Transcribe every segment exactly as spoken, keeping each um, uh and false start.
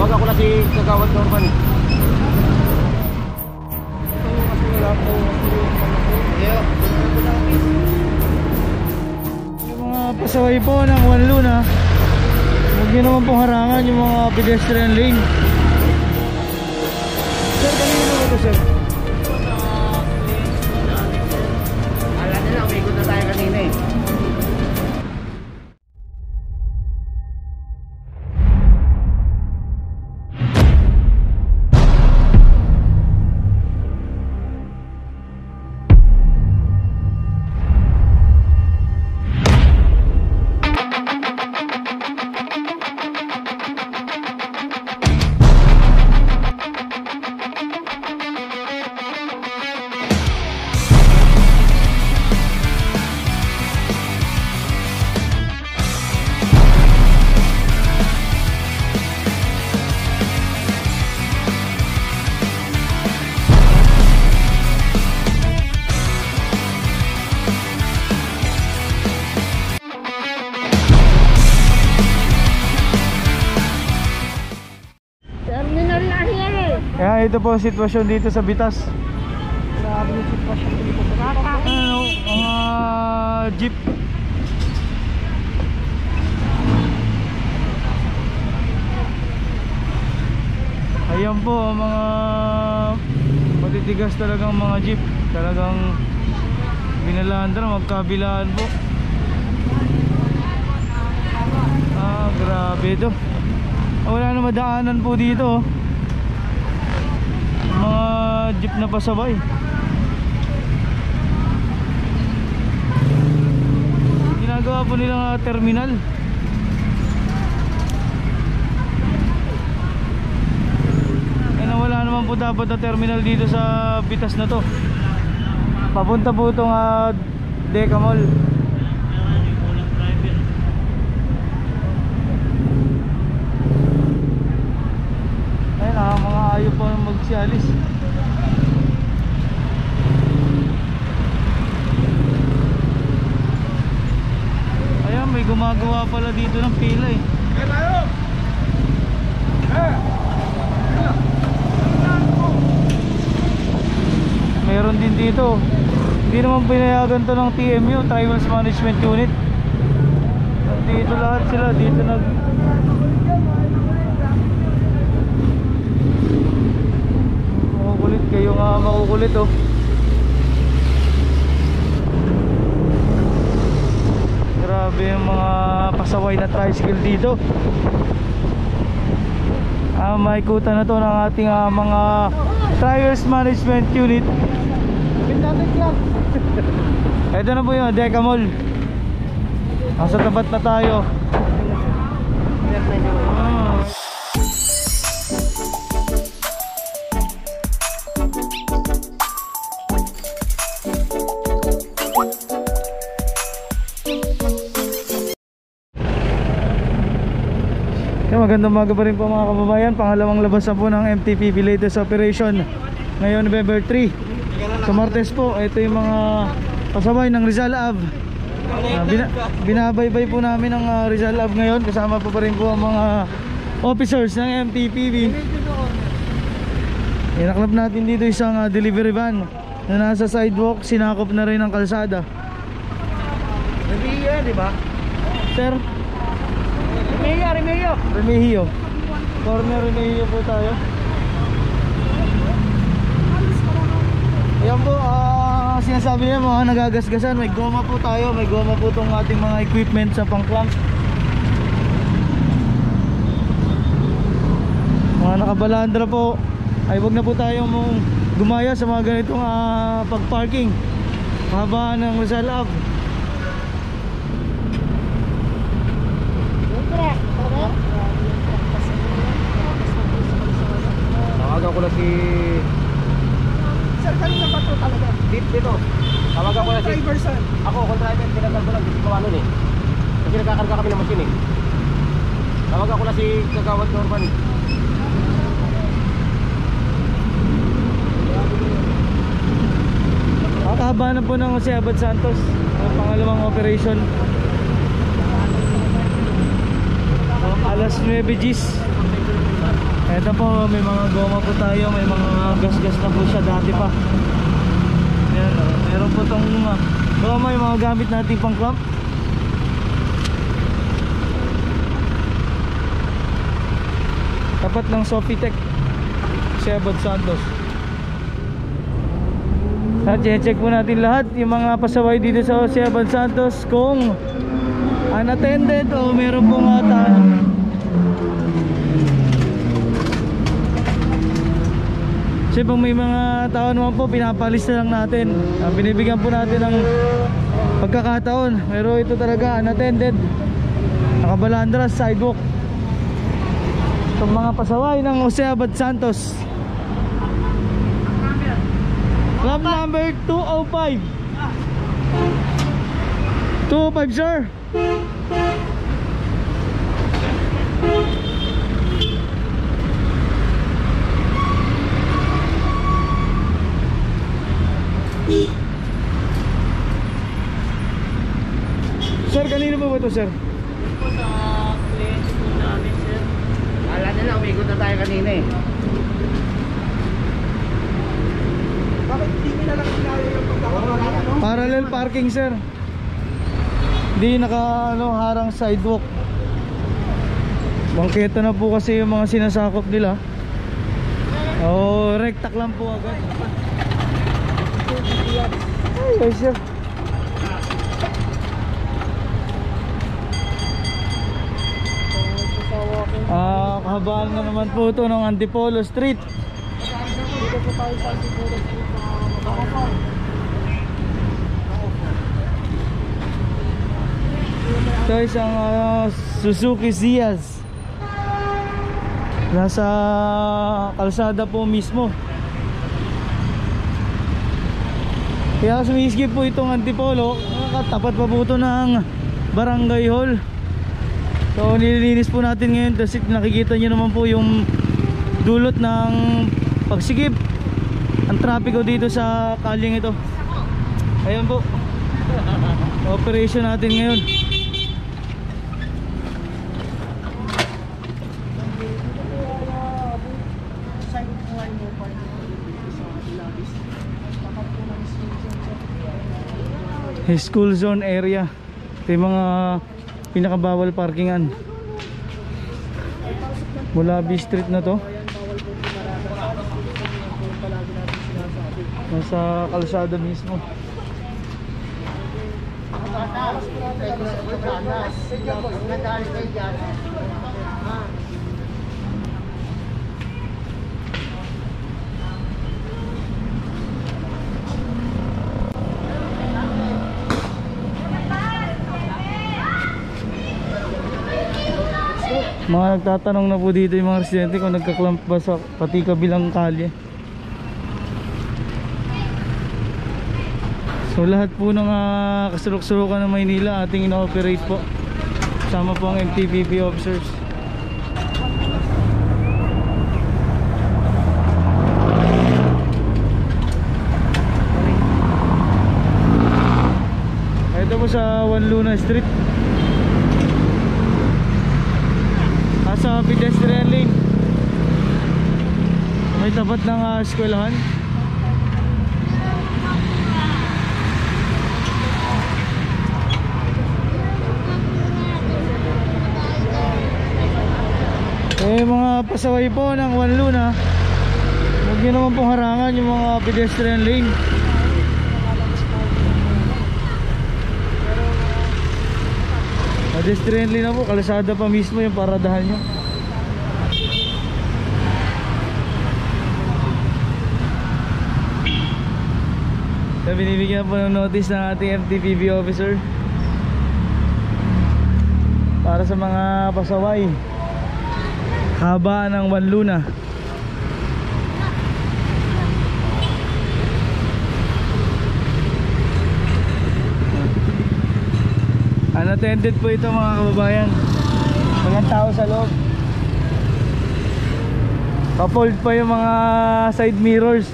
Tawag ako na si Kagawad Norman. Yung mga pasaway po ng Juan Luna, huwag nyo naman pong harangan yung mga pedestrian lane. Sir, kanina naman ito sir? Alam nila, umikot na tayo kanina eh. Kaya ito po ang sitwasyon dito sa Bitas. Grabe yung sitwasyon dito sa Bitas. Ano, mga jeep. Ayan po ang mga matitigas talagang mga jeep. Talagang binalandra, magkabilaan po. Ah, grabe ito. Wala na madaanan po dito. Mga jeep na pasabay. Ginagawa po nilang terminal. Kaya wala naman po dapat na terminal dito sa Bitas na to. Papunta po itong uh, Deca Mall. Ayun ah, mga ayaw po magsialis. Ayan, may gumagawa pala dito ng pila eh. Meron din dito. Hindi naman pinayagan to ng T M U, Tribals Management Unit. Dito lahat sila, dito nag makukulit kayo nga makukulit oh. Grabe yung mga pasaway na tricycle dito. Ah, maikutan na to ng ating uh, mga Tribals Management Unit. Ito na po yun, Deca Mall. Nasa tapat na tayo. Ah. Magandang umaga pa rin po mga kababayan. Pangalawang labas na po ng M T P V latest operation ngayon November three. Sa Martes po, ito yung mga pasaway ng Rizal Ave. uh, bina Binabaybay po namin ang uh, Rizal Ave ngayon. Kasama po pa rin po ang mga officers ng M T P V. Inaklap natin dito isang uh, delivery van na nasa sidewalk, sinakop na rin ang kalsada. Remigio, di ba? Sir? Remigio, Remigio. Remigio. Corner Remigio po tayo. Ayan po, uh, sinasabi niya mga nagagasgasan. May goma po tayo, may goma po itong ating mga equipment sa pang-clamp. Mga nakabalandra po, ay wag na po tayong gumaya sa mga ganitong uh, pag-parking kahabaan ng Rizal Ave. Tawagan ko na si... Sir, kanina ba ito talaga? Dito, dito. Tawagan ko na si... Driver, sir. Ako, contriver, tinagal ko lang, hindi ko ano eh. Kasi nagkakarga kami ng machine eh. Tawagan ko na si Kagawad Norman. Kakahaba na po ng si Abad Santos, ang pangalawang operation. Alas nuwebe Gs. Ito po, may mga goma po tayo, may mga gas-gas na po siya dati pa. Ayan, oh. Meron po itong uh, goma, yung mga gamit natin pang clamp. Tapat ng Sofitec Sebad Santos. At check po natin lahat yung mga pasaway dito sa Sebad Santos kung unattended o meron pong ata. Kasi pag may mga tao naman po, pinapalis na lang natin. uh, Binibigyan po natin ng pagkakataon. Pero ito talaga unattended, nakabalandras sidewalk. Itong mga pasaway ng Sebad Santos. Club number two oh five. two oh five, sir. Sir, kanino po ba ito, sir? Po sa kliyente po namin, sir. Kala nila, umigot na tayo kanina eh. Bakit hindi nila lang sinabi yung pagkakaroon, no? Parallel parking, sir. Di naka ano, harang sidewalk. Bangketa na po kasi yung mga sinasakop nila. Oh, rektak lang po agad. Ay, sir. Ah, kahabaan na naman po ito ng Antipolo Street. Dito po tayo sa siguro sa mga Ito isang uh, Suzuki Ciaz. Nasa kalsada po mismo. Kaya sumiskip po itong Antipolo. Katapat pa po ito ng Barangay Hall. So nililinis po natin ngayon kasi nakikita nyo naman po yung dulot ng pagsikip ang trapiko dito sa kalyeng ito. Ayan po. Operation natin ngayon. School zone area. Ito yung mga pinakabawal parkingan. Mulabi Street na to. Nasa kalsada mismo. Mga nagtatanong na po dito yung mga residente kung nagka-clamp ba sa pati kabilang kalye. So lahat po ng uh, kasurok-surokan ng Maynila ating ina-operate po. Kasama po ang M T P P officers. Ito po sa Juan Luna Street. Sa pedestrian lane. May tapat ng uh, eskwelahan. Eh mga pasaway po ng Juan Luna, huwag nyo naman pong harangan yung mga pedestrian lane. Pedestrian lane na po, kalsada pa mismo yung paradahan nyo. So, binibigyan po ng notice ng ating M T P B officer para sa mga pasaway haba ng Juan Luna. Unattended po ito mga kababayan. Walang tao sa loob. Kapold pa yung mga side mirrors.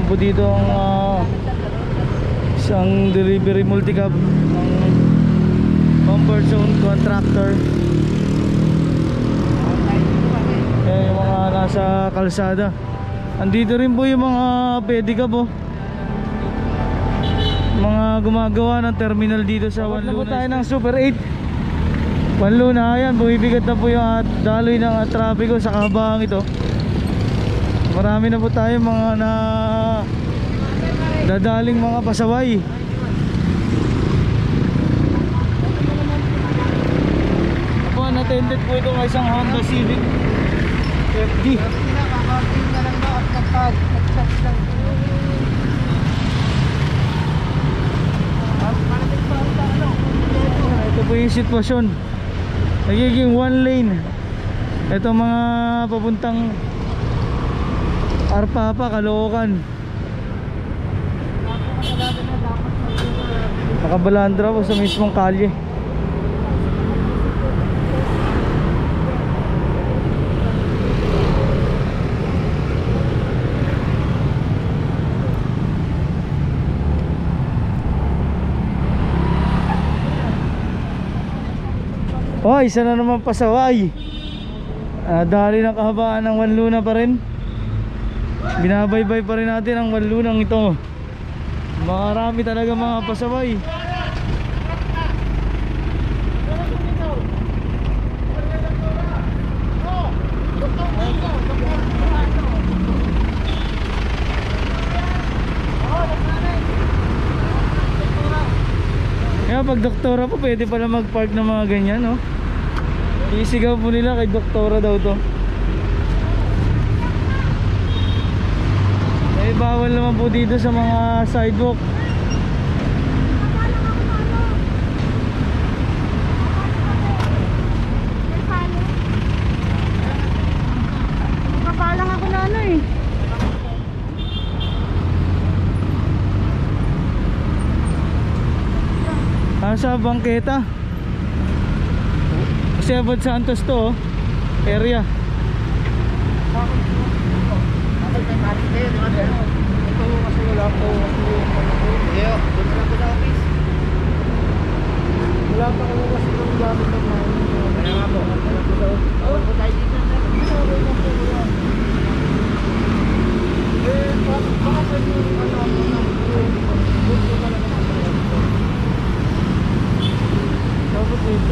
po dito ang ah, isang delivery multicab ng comfort zone contractor. Eh, yung mga nasa kalsada. Andito rin po yung mga pedicab oh. Mga gumagawa ng terminal dito sa One Luna. Tayo ng Super eight One Luna, ayan, bumibigat na po yung at daloy ng uh, trapiko sa kahabang ito. Marami na po tayo mga na dadaling mga pasaway. Ako, unattended po ito ng isang Honda Civic F D. Ito po yung sitwasyon. Nagiging one lane. Ito mga papuntang Arpapa, Caloocan. Nakabalandra po sa mismong kalye. Oh, isa na naman pasaway. Ah, dali ng kahabaan ng One Luna pa rin. Binabaybay pa rin natin ang One Lunang ito. Marami talaga mga pasaway. Kaya pag doktora po, pwede pala mag-park ng mga ganyan, no? Isigaw po nila kay doktora daw to. Eh, bawal naman po dito sa mga sidewalk. Kapalang ako na ano eh. Nasa bangketa. Kasi Abad Santos to, oh, area. Wala pa ako kasi ng gamit ng mga. Kaya nga po. Awal po tayo dito. Eh, baka pwede yung ano ako na gusto ka lang naman. Dapat dito.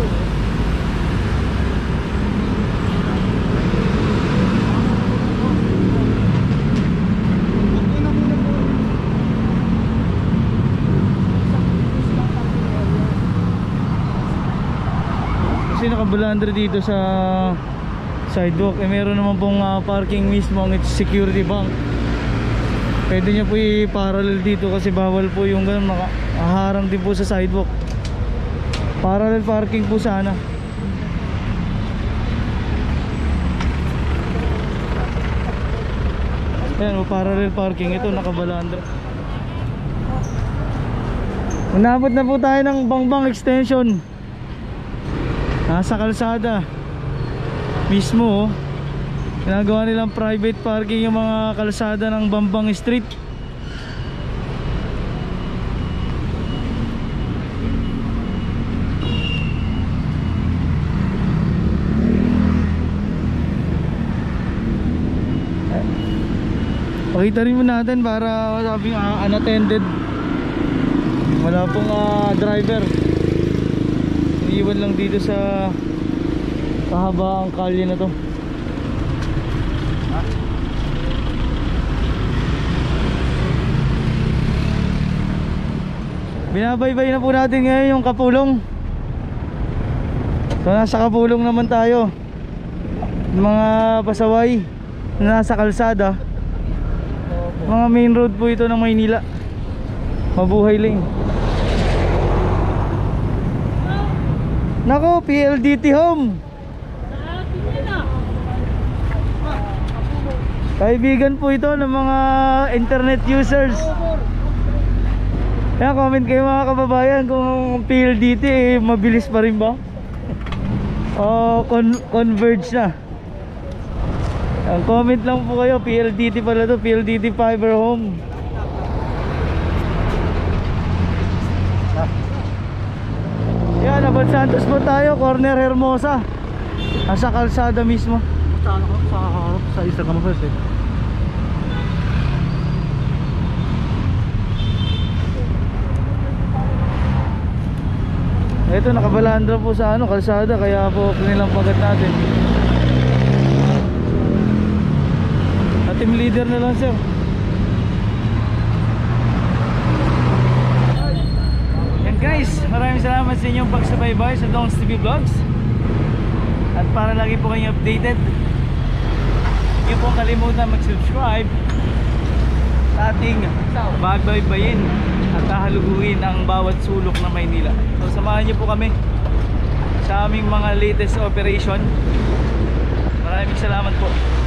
Kasi nakabalandra dito sa sidewalk. Eh, meron naman pong uh, parking mismo ang security bank. Pwede nyo po i-parallel dito kasi bawal po yung ganun, nakaharang din po sa sidewalk. Parallel parking po sana. Ayan, parallel parking. Ito nakabalandra. Unabot na po tayo ng Bangbang Extension. Nasa kalsada mismo, oh. Ginagawa nilang private parking yung mga kalsada ng Bambang Street. Pakita rin mo natin para sabi uh, unattended. Wala pong uh, driver. Iiwan lang dito sa kahabaang kalye na to. Binabaybay na po natin ngayon yung Kapulong. So nasa Kapulong naman tayo. Mga pasaway na nasa kalsada. Mga main road po ito ng Maynila. Mabuhay lane. Nako, P L D T Home. Kaibigan po ito ng mga internet users. Kaya comment kayo mga kababayan kung P L D T eh, mabilis pa rin ba? O con converge na. Ang comment lang po kayo, P L D T pala to, P L D T Fiber Home. Yan, Abad Santos po tayo, corner Hermosa. Nasa kalsada mismo. Sa ano ko? Sa, sa Instagram first eh. Ito, nakabalandra po sa ano, kalsada, kaya po kanilang pagat natin. At team leader na lang, sir. Yan guys, maraming salamat sa inyong pagsubaybay sa Dongs T V Vlogs. At para lagi po kayong updated, hindi po kalimutan mag-subscribe sa ating babaybayin at kahaluguin ang bawat sulok ng Maynila. So samahan niyo po kami sa aming mga latest operation. Maraming salamat po.